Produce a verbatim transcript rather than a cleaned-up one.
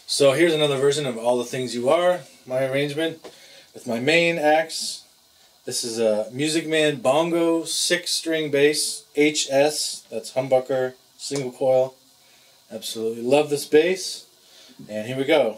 So here's another version of All the Things You Are, my arrangement with my main axe. This is a Music Man Bongo six string bass, H S, that's humbucker, single coil. Absolutely love this bass. And here we go.